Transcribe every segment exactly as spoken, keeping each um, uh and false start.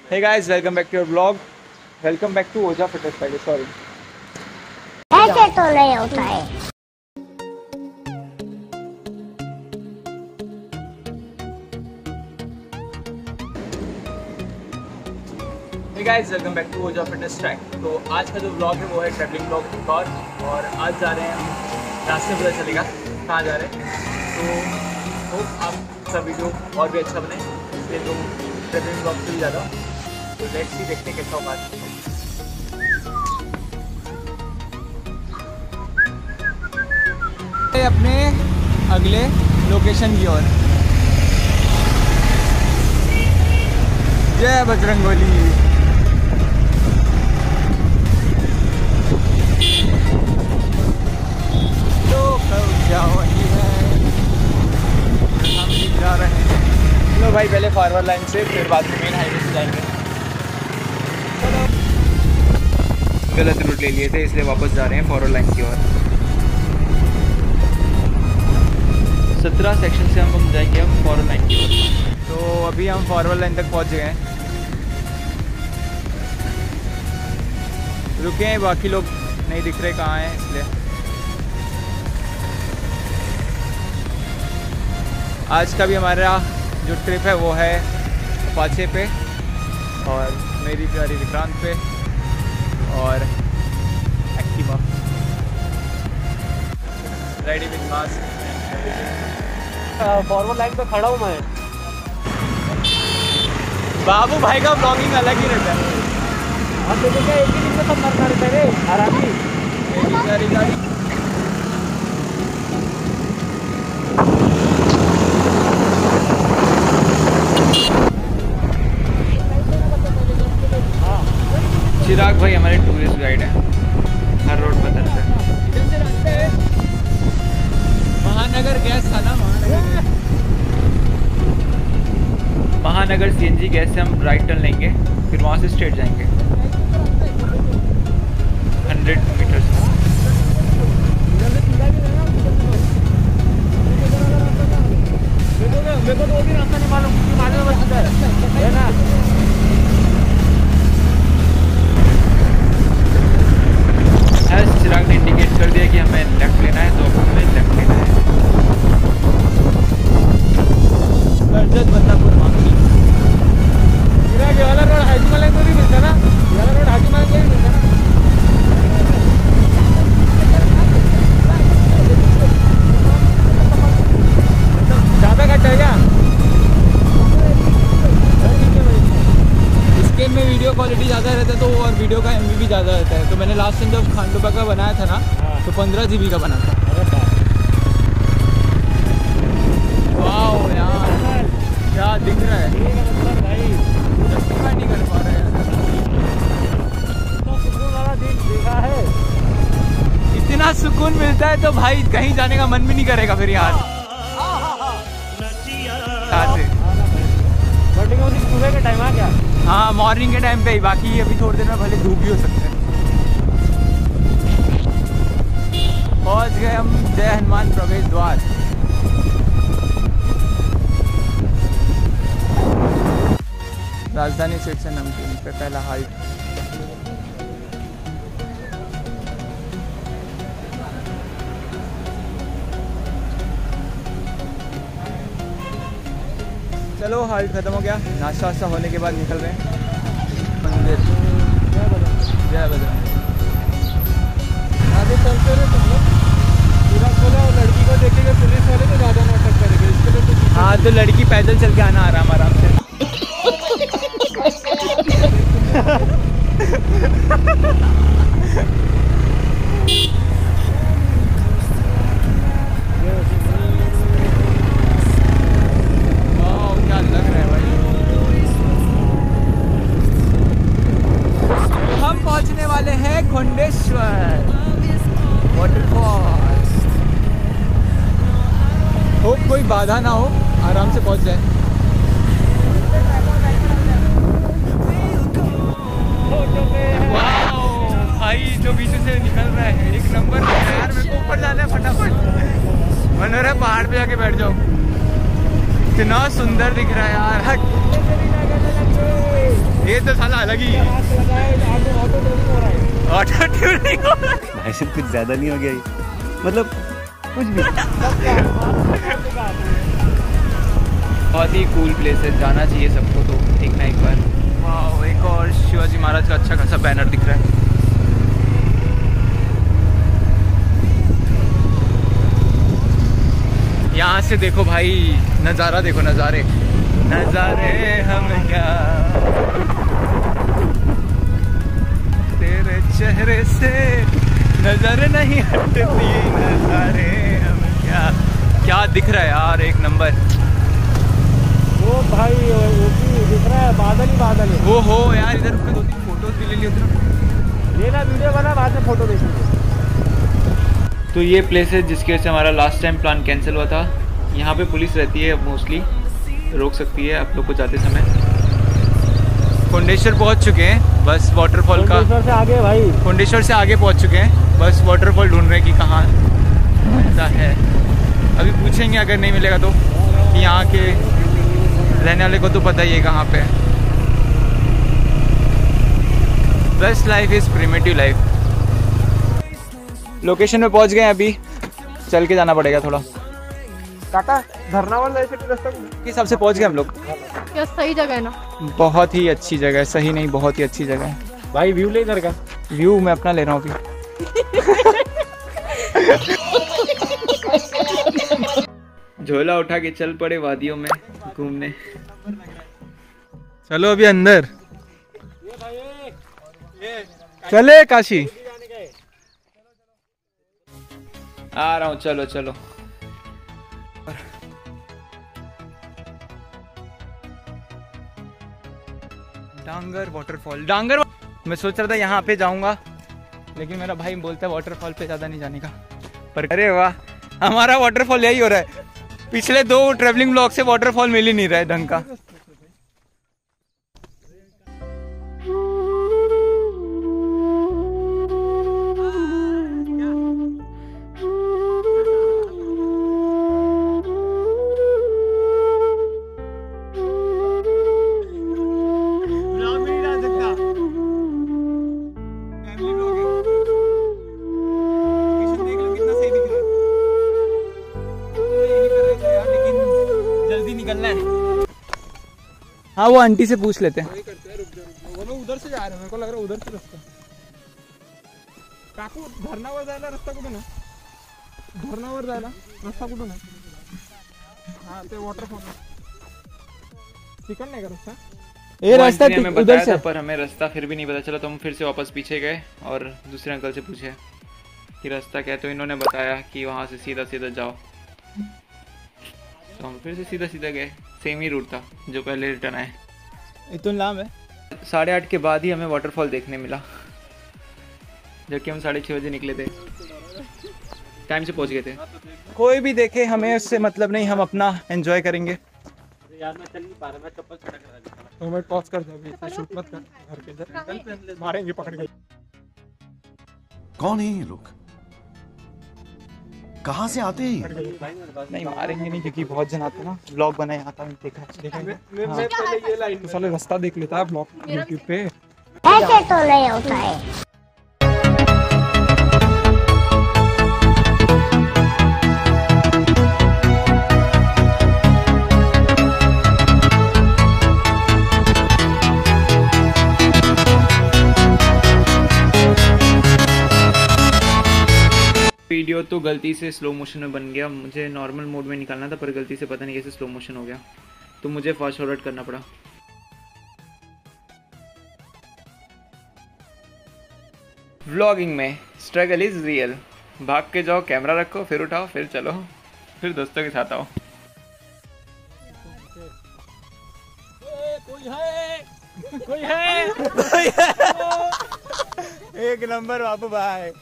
Hey guys, welcome back to your vlog. Welcome back to Oja Fitness पहले sorry. ऐसे तो नहीं होता है। Hey guys, welcome back to Oja Fitness Track. तो आज का जो vlog है वो है ट्रैवलिंग vlog एक और और आज जा रहे हैं हम, रास्ते में पता चलेगा कहाँ जा रहे हैं। तो होप आप सब वीडियो और भी अच्छा बने, इसलिए जो ट्रैवलिंग vlog से भी ज़्यादा। तो लेट्स सी देखते कैसा होगा। अपने अगले लोकेशन की ओर। जय बजरंगबली। तो क्या वही है, हम जा रहे हैं। लो भाई, पहले फॉरवर्ड लाइन से फिर बाद में मेन हाईवे से जाएंगे। गलत रूट ले लिए थे इसलिए वापस जा रहे हैं फॉरवर्ड लाइन की ओर। सत्रह सेक्शन से हम हम जाएंगे हम फॉरवर्ड लाइन की ओर। तो अभी हम फॉरवर्ड लाइन तक पहुंच गए हैं, रुके हैं, बाकी लोग नहीं दिख रहे कहाँ हैं, इसलिए आज का भी हमारा जो ट्रिप है वो है अपाचे पे और मेरी प्यारी विक्रांत पे और Activa. Ready with mask. Forward line पे खड़ा हूँ मैं। बाबू भाई का ब्लॉगिंग अलग ही रहता है। हम देखो क्या एक ही दिन में सब मरना रहता है रे आरामी। मेरी प्यारी गाड़ी। चिराग भाई हमारे टूरिस्ट गाइड हैं, हर रोड बताते हैं। महानगर गैस था ना, महानगर महानगर सीएनजी गैस से हम राइट टर्न लेंगे, फिर वहाँ से स्ट्रेट जाएंगे हंड्रेड मीटर्स। मेरे को तो वो भी रास्ता नहीं मालूम, मालूम है ना। चिराग ने इंडिकेट कर दिया कि हमें लेफ्ट लेना है, तो अब हमें लेफ्ट लेना है। बरजत बदलापुर मांगली। चिराग ये वाला रोड हाजीमल को भी मिलता ना, ये वाला रोड हाजीमल को भी मिलता ना। ज़्यादा कट है क्या? इसके में वीडियो क्वालिटी ज़्यादा रहता है तो और वीडियो का एमबी भी ज़्यादा रहता है। तो मैंने लास्ट टाइम जब खांडोबा का बनाया था ना, तो पंद्रह जी बी का बना था। वाह यार क्या दिख रहा है, जस्टिफाई नहीं कर पा रहे हैं। तो सुकून वाला दिन देखा है। इतना सुकून मिलता है तो भाई कहीं जाने का मन भी नहीं करेगा फिर यार। सुबह के टाइम आ गया। हाँ मॉर्निंग के टाइम पे ही, बाकी अभी थोड़ी देर में भले धूप भी हो सकते हैं। पहुंच गए हम जय हनुमान प्रवेश द्वार। राजधानी स्वीट्स एंड नमकीन पे पहला हाल्ट। चलो हाल्ट खत्म हो गया, नाश्ता वास्ता होने के बाद निकल रहे हैं मंदिर। जय बजरंग। आगे चलते रहे तुम लोग, पूरा खोला और लड़की को देखेंगे पुलिस वाले तो ज़्यादा नाटक करेंगे, इसके लिए तो। हाँ तो लड़की पैदल चल के आना आराम आराम से। क्या लग रहा है भाई। हम पहुंचने वाले हैं खुंडेश्वर वाटरफॉल्स। हो कोई बाधा ना हो, आराम से पहुंच जाए। भाई जो बीच से निकल रहा है एक नंबर यार। मेरे को ऊपर जाना है फटाफट, मन हो रहा है पहाड़ पे जाके बैठ जाओ। कितना सुंदर दिख रहा है यार। हट ये तो साला अलग ही ऑटो ट्यूनिंग हो रहा है। भाई साहब कुछ ज्यादा नहीं हो गया ये? मतलब कुछ भी। बहुत ही कूल प्लेस है, जाना चाहिए सबको तो एक ना एक बार। वाह, एक और शिवाजी महाराज का अच्छा खासा बैनर दिख रहा है। यहाँ से देखो भाई, नज़ारा देखो, नज़ारे नज़ारे हम क्या तेरे चेहरे से नजर नहीं हटती, नज़ारे हम क्या। क्या दिख रहा है यार, एक नंबर। वो भाई वो भी दिख रहा है, बादल ही बादल है। वो हो यार, इधर रुक के दो तीन फोटोज भी ले ली उधर। ये ना वीडियो बना, बाद में फोटो देखेंगे। तो ये प्लेस है जिसकी वजह से हमारा लास्ट टाइम प्लान कैंसिल हुआ था। यहाँ पे पुलिस रहती है मोस्टली, रोक सकती है आप लोग को जाते समय। कुंडेश्वर पहुँच चुके हैं, बस वाटरफॉल का। कुंडेश्वर से आगे भाई, कुंडेश्वर से आगे पहुँच चुके हैं, बस वाटरफॉल ढूंढ रहे हैं कि कहाँ ऐसा है। अभी पूछेंगे अगर नहीं मिलेगा तो, कि यहाँ के रहने वाले को तो पता ही है कहाँ पे। Best life is primitive life. Location में पहुंच गए हैं, अभी चल के जाना पड़ेगा थोड़ा। काका धरनावल जायचे रास्ता किस हिसाब से पहुंच गए हम लोग? क्या सही जगह है ना? बहुत ही अच्छी जगह है, सही नहीं बहुत ही अच्छी जगह है भाई। व्यू ले इधर का, व्यू मैं अपना ले रहा हूँ अभी। झोला उठा के चल पड़े वादियों में घूमने। चलो अभी अंदर चले काशी। आ रहा हूँ, चलो चलो। डांगर वाटरफॉल, डांगर। मैं सोच रहा था यहाँ पे जाऊंगा, लेकिन मेरा भाई बोलता है वाटरफॉल पे ज्यादा नहीं जाने का। पर अरे वाह, हमारा वाटरफॉल यही हो रहा है। पिछले दो ट्रेवलिंग ब्लॉग से वाटरफॉल मिल ही नहीं रहा है ढंग का। हाँ वो आंटी से पूछ लेते हैं। वो लोग उधर से जा रहे हैं, मेरे को लग रहा है उधर से रास्ता। काकू धरणावर जायला रस्ता कुठून आहे? धरणावर जायला रस्ता कुठून आहे? हाँ ते वॉटरफॉल तिकडं नाही का रस्ता? ये रास्ता उधर से, पर हमें रास्ता फिर भी नहीं पता चला, तो हम फिर से वापस पीछे गए और दूसरे अंकल से पूछे कि रास्ता क्या है, तो इन्होंने बताया कि वहाँ से सीधा सीधा जाओ। तो हम फिर से सीधा सीधा गए, सेम ही रूट था जो पहले रिटर्न आए। इतना लाम है। साढ़े आठ के बाद ही हमें वाटरफॉल देखने मिला, जबकि हम साढ़े छः बजे निकले थे, टाइम से पहुंच गए थे। कोई भी देखे हमें उससे मतलब नहीं, हम अपना एंजॉय करेंगे। यार मैं चल नहीं पा रहा, मैं चप्पल खड़ा करा देता हूं। तो मैं पॉज कर दे, अभी इसे शूट मत कर, घर के इधर मारेंगे पकड़ के। कौन है ये लोग, कहाँ से आते हैं? नहीं मारेंगे नहीं, क्योंकि बहुत जन आते हैं ना। व्लॉग बनाए आता हूँ, देखा देखेंगे। मैं मैं पहले ये लाइन साले रास्ता देख लेता है ब्लॉग यूट्यूब पे। ऐसे तो नहीं होता है। वीडियो तो गलती से स्लो मोशन में बन गया, मुझे नॉर्मल मोड में निकालना था, पर गलती से पता नहीं कैसे स्लो मोशन हो गया, तो मुझे फास्ट फॉरवर्ड करना पड़ा। व्लॉगिंग में स्ट्रगल इज रियल। भाग के जाओ, कैमरा रखो, फिर उठाओ, फिर चलो, फिर दोस्तों के साथ आओ। कोई है, कोई है, एक नंबर बाबू भाई।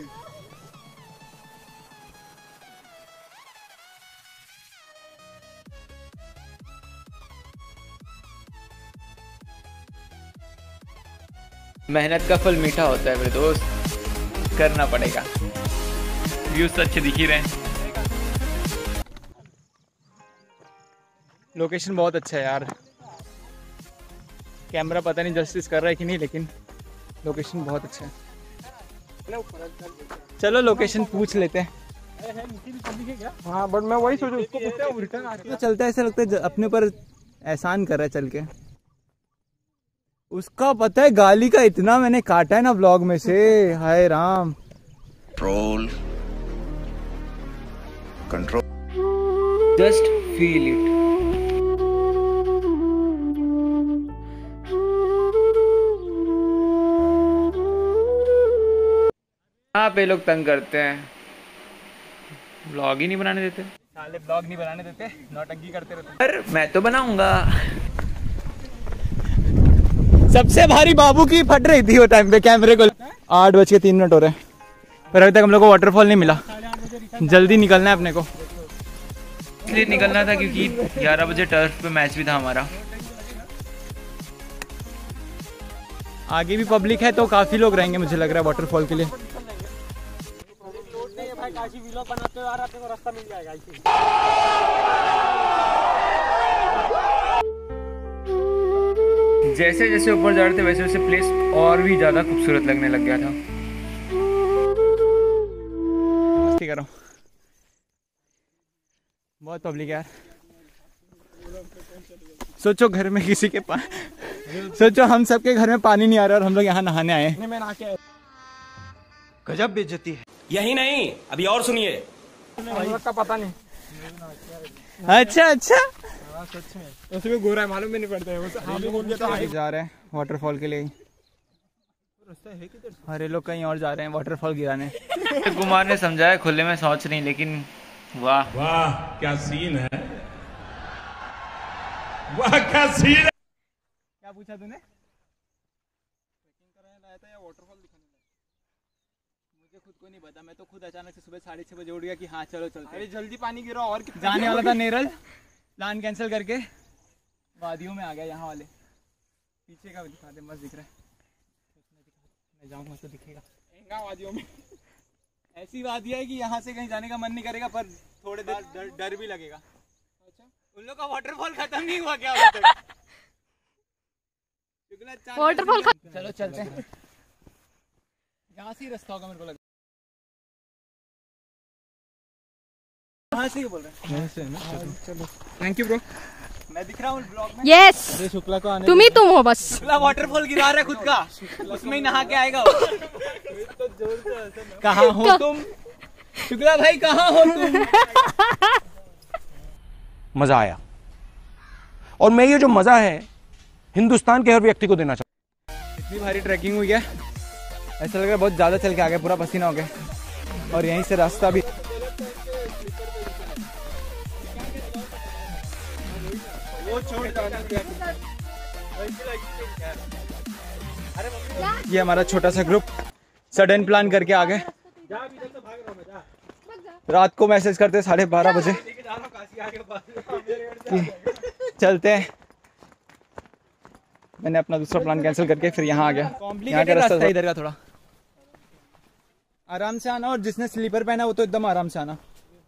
मेहनत का फल मीठा होता है मेरे दोस्त, करना पड़ेगा। व्यूज अच्छे दिख ही रहे हैं। लोकेशन बहुत अच्छा है यार, कैमरा पता नहीं जस्टिस कर रहा है कि नहीं, लेकिन लोकेशन बहुत अच्छा है। चलो लोकेशन पूछ लेते हैं। हाँ बट मैं वही सोचूं उसको पूछते हैं रिटर्न आ तो चलता है, ऐसा लगता है अपने ऊपर एहसान कर रहा है चल के। उसका पता है गाली का इतना मैंने काटा है ना व्लॉग में से, हाय राम। Control control just feel it. यहाँ पे लोग तंग करते हैं, व्लॉग ही नहीं बनाने देते साले, व्लॉग नहीं बनाने देते, नौटंकी करते रहते। पर मैं तो बनाऊंगा। सबसे भारी बाबू की फट रही थी वो टाइम पे कैमरे को। आठ बज के तीन मिनट हो रहे हैं पर अभी तक हम लोग को वाटरफॉल नहीं मिला। जल्दी निकलना है अपने को, इसलिए निकलना था क्योंकि ग्यारह बजे टर्फ पे मैच भी था हमारा। आगे भी पब्लिक है तो काफी लोग रहेंगे मुझे लग रहा है वाटरफॉल के लिए। जैसे जैसे ऊपर जा रहे थे वैसे वैसे प्लेस और भी ज्यादा खूबसूरत लगने लग गया था। मस्ती कर रहा हूँ, बहुत पब्लिक है यार। सोचो घर में किसी के पास, सोचो हम सबके घर में पानी नहीं आ रहा और हम लोग यहाँ नहाने आए हैं। गजब बेइज्जती है। यही नहीं, अभी और सुनिए। का पता नहीं। अच्छा अच्छा उसमें गोरा है, मालूम भी नहीं पड़ता है वो। हाँ भी बोल दिया था। जा रहे हैं वाटरफॉल के लिए। अरे लोग कहीं और जा रहे हैं वाटरफॉल गिराने। कुमार ने समझाया खुले में शौच नहीं, लेकिन वाह वाह क्या सीन है, वाह क्या सीन है। क्या पूछा तूने? मुझे खुद को नहीं पता, मैं तो खुद अचानक से सुबह साढ़े छह बजे उठ गया कि हाँ चलो चलते। अरे जल्दी पानी गिरा और जाने वाला था नेरल, प्लान कैंसिल करके वादियों में आ गया। यहाँ वाले पीछे का दिखा दे, मस्त दिख रहा है। मैं जाऊँगा तो दिखेगा वादियों में। ऐसी वादियाँ है कि यहाँ से कहीं जाने का मन नहीं करेगा, पर थोड़े देर डर, डर भी लगेगा। अच्छा उन लोग का वाटरफॉल खत्म नहीं हुआ क्या? वाटरफॉल चलो चलते हैं, यहाँ से ही रास्ता होगा मेरे को लगता है। यहाँ से ही बोल रहे हैं। चलो थैंक यू ब्रो। मैं दिख रहा हूँ ब्लॉग में। यस, शुक्ला को आने तुम ही तुम हो बस। शुक्ला वाटरफॉल गिरा रहा है खुद का, उसमें ही नहा के आएगा वो। कहाँ हो तुम शुक्ला भाई, कहाँ हो तुम? मजा आया, और मैं ये जो मजा है हिंदुस्तान के हर व्यक्ति को देना चाहता हूँ। इतनी भारी ट्रैकिंग हुई है, ऐसा लग रहा है बहुत ज्यादा चल के आ गए, पूरा पसीना हो गया। और यहीं से रास्ता भी ये हमारा छोटा सा ग्रुप सडन प्लान करके आ गए। रात को मैसेज करते साढ़े बारह बजे चलते हैं। मैंने अपना दूसरा प्लान कैंसिल करके फिर यहाँ आ गया। यहाँ का रास्ता इधर का थोड़ा आराम से आना, और जिसने स्लीपर पहना वो तो एकदम आराम से आना।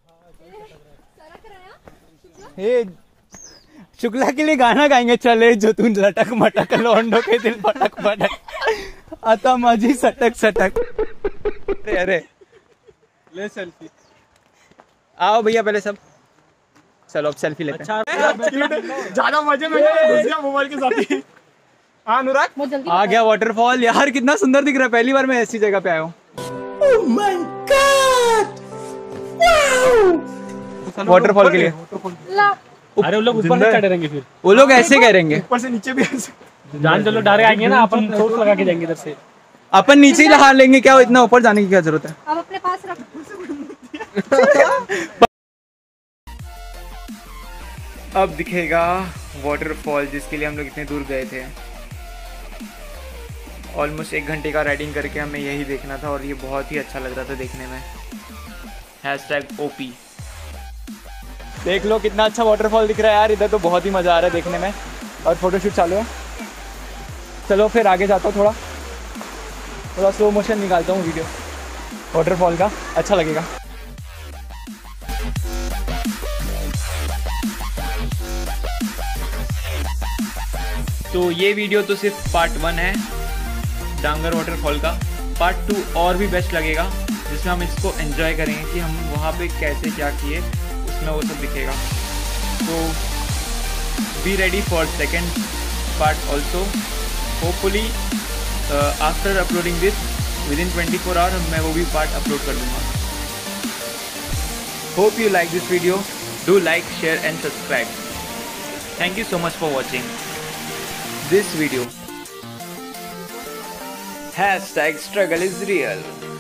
हे शुक्ला के लिए गाना गाएंगे, चले जो तू लटक मटक लौंडो के दिल पटक पटक आता माझी सटक सटक। अरे अरे ले सेल्फी। आओ भैया पहले सब, चलो अब सेल्फी लेते हैं। ज्यादा मजे में घुस गया मोबाइल के साथ ही। हाँ अनुराग आ गया वाटरफॉल। यार कितना सुंदर दिख रहा है, पहली बार मैं ऐसी जगह पे आया हूँ। वाटरफॉल के लिए अरे वो लोग ऊपर से चढ़ेंगे, फिर वो लोग ऐसे करेंगे, ऊपर से नीचे भी ऐसे। जान चलो डायरेक्ट आएंगे ना, अपन सोर्स लगा के जाएंगे इधर से। अपन नीचे ही लगा लेंगे, क्या इतना ऊपर जाने की क्या जरूरत है? अब अपने पास रख। अब दिखेगा वाटरफॉल जिसके लिए हम लोग इतने दूर गए थे। ऑलमोस्ट एक घंटे का राइडिंग करके हमें यही देखना था, और ये बहुत ही अच्छा लग रहा था देखने में। Hashtag OP. देख लो कितना अच्छा वाटरफॉल दिख रहा है यार, इधर तो बहुत ही मज़ा आ रहा है देखने में। और फोटोशूट चालू है। चलो फिर आगे जाता हूँ, थोड़ा थोड़ा स्लो मोशन निकालता हूँ वीडियो वाटरफॉल का, अच्छा लगेगा। तो ये वीडियो तो सिर्फ पार्ट वन है डांगर वाटरफॉल का। पार्ट टू और भी बेस्ट लगेगा, जिसमें हम इसको एंजॉय करेंगे कि हम वहाँ पे कैसे क्या किए, उसमें वो सब दिखेगा। तो be ready for second part also. Hopefully after uploading this within twenty four hour मैं वो भी पार्ट अपलोड कर दूँगा। Hope you like this video, do like, share and subscribe. Thank you so much for watching this video. Hashtag struggle is real.